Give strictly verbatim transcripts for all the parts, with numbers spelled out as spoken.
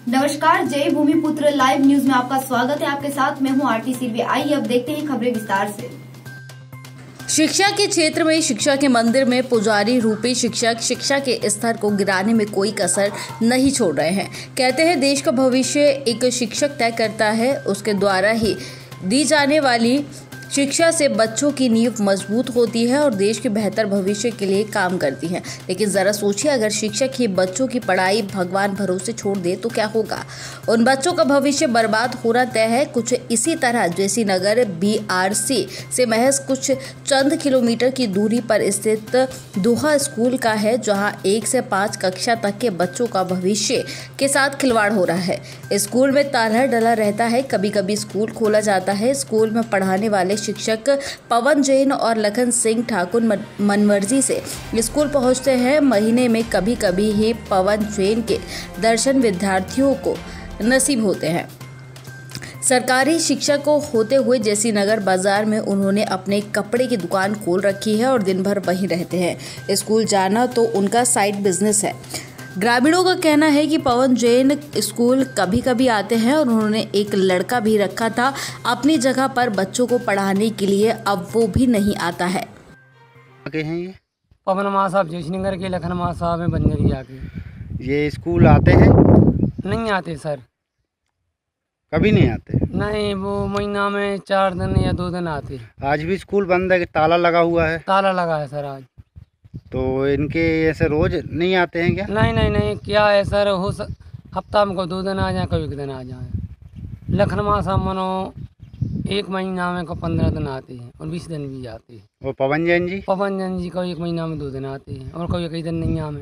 नमस्कार, जय भूमिपुत्र live news में आपका स्वागत है। आपके साथ मैं हूं आरती सिर्वे। आइए अब देखते हैं खबरें विस्तार से। शिक्षा के क्षेत्र में शिक्षा के मंदिर में पुजारी रूपी शिक्षक शिक्षा के स्तर को गिराने में कोई कसर नहीं छोड़ रहे हैं। कहते हैं देश का भविष्य एक शिक्षक तय करता है, उसके द्वारा ही दी जाने वाली शिक्षा से बच्चों की नींव मजबूत होती है और देश के बेहतर भविष्य के लिए काम करती है। लेकिन ज़रा सोचिए, अगर शिक्षक ही बच्चों की पढ़ाई भगवान भरोसे छोड़ दे तो क्या होगा। उन बच्चों का भविष्य बर्बाद होना तय है। कुछ इसी तरह जेसी नगर बीआरसी से महज कुछ चंद किलोमीटर की दूरी पर स्थित दोहा स्कूल का है, जहां एक से पाँच कक्षा तक के बच्चों का भविष्य के साथ खिलवाड़ हो रहा है। स्कूल में ताला डला रहता है, कभी कभी स्कूल खोला जाता है। स्कूल में पढ़ाने वाले शिक्षक पवन जैन और लखन सिंह ठाकुर मनमर्जी से स्कूल पहुंचते हैं। महीने में कभी कभी ही पवन जैन के दर्शन विद्यार्थियों को नसीब होते हैं। सरकारी शिक्षक को होते हुए जेसी नगर बाजार में उन्होंने अपने कपड़े की दुकान खोल रखी है और दिन भर वहीं रहते हैं। स्कूल जाना तो उनका साइड बिजनेस है। ग्रामीणों का कहना है कि पवन जैन स्कूल कभी कभी आते हैं और उन्होंने एक लड़का भी रखा था अपनी जगह पर बच्चों को पढ़ाने के लिए, अब वो भी नहीं आता है। आगे हैं ये पवन माँ साहब जयसिंगर के, लखन माँ साहब हैं बंजरिया के। ये स्कूल आते हैं? नहीं आते सर, कभी नहीं आते? नहीं, वो महीना में चार दिन या दो दिन आते। आज भी स्कूल बंद है कि ताला लगा हुआ है? ताला लगा है सर आज। तो इनके ऐसे रोज नहीं आते हैं क्या? नहीं नहीं नहीं, क्या है सर, हो स... हफ्ता में को दो दिन आ जाए, कभी एक दिन आ जाए। लखन माँ साहब मनो एक महीना में को पंद्रह दिन आते हैं और बीस दिन भी आते हैं। और पवन जैन जी? पवन जैन जी को एक महीना में दो दिन आते हैं और कभी कई दिन नहीं आमे।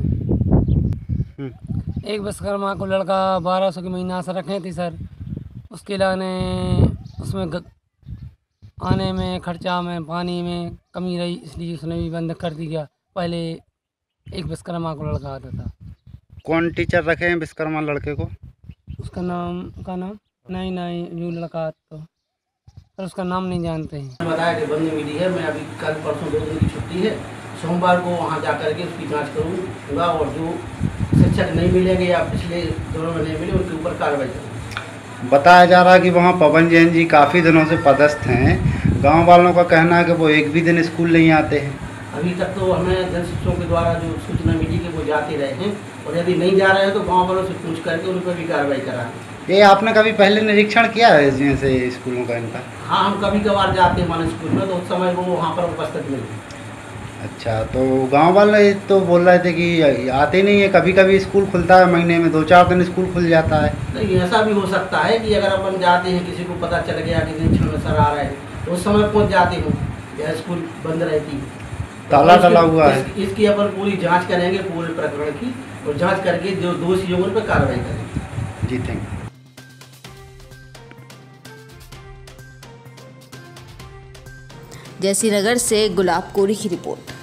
एक विश्वकर्मा को लड़का बारह सौ की महीना से रखे थे सर, उसके लाने उसमें ग... आने में खर्चा में पानी में कमी रही, इसलिए उसने भी बंद कर दिया। पहले एक विश्वकर्मा को लड़का आता था। कौन टीचर रखे हैं विश्वकर्मा लड़के को? उसका नाम का नाम नहीं नहीं जो लड़का तो पर उसका नाम नहीं जानते हैं। बताया कि बंदी मिली है, मैं अभी कल परसों दो दिन की छुट्टी है, सोमवार को वहाँ जा कर के उसकी जाँच करूँगा और जो शिक्षक नहीं मिलेंगे या पिछले दोनों में नहीं मिले उनके ऊपर कार्रवाई करूँगा। बताया जा रहा है कि वहाँ पवन जैन जी काफ़ी दिनों से पदस्थ हैं। गांव वालों का कहना है कि वो एक भी दिन स्कूल नहीं आते हैं। अभी तक तो हमें जन शिक्षकों के द्वारा जो सूचना मिली कि वो जाते रहे हैं और यदि नहीं जा रहे हैं तो गांव वालों से पूछ करके उन पर भी कार्रवाई कराएं। ये आपने कभी पहले निरीक्षण किया है जैसे स्कूलों का इनका? हाँ, हम कभी कभार जाते हैं मान स्कूल में, तो उस समय वो वहाँ पर उपस्थित मिलते। अच्छा, तो गांव वाले तो बोल रहे थे कि आते नहीं है, कभी कभी स्कूल खुलता है, महीने में दो चार दिन स्कूल खुल जाता है। नहीं, ऐसा भी हो सकता है कि अगर अपन जाते हैं, किसी को पता चल गया कि निरीक्षण में सर आ रहे हैं तो उस समय पहुँच जाते हो या स्कूल बंद रहती है, ताला डला हुआ है। इस, इसकी अपन पूरी जांच करेंगे पूरे प्रकरण की और जांच करके जो दोषी होंगे उन पर कार्रवाई करेंगे। जी, थैंक यू। जेसी नगर से गुलाब कोरी की रिपोर्ट।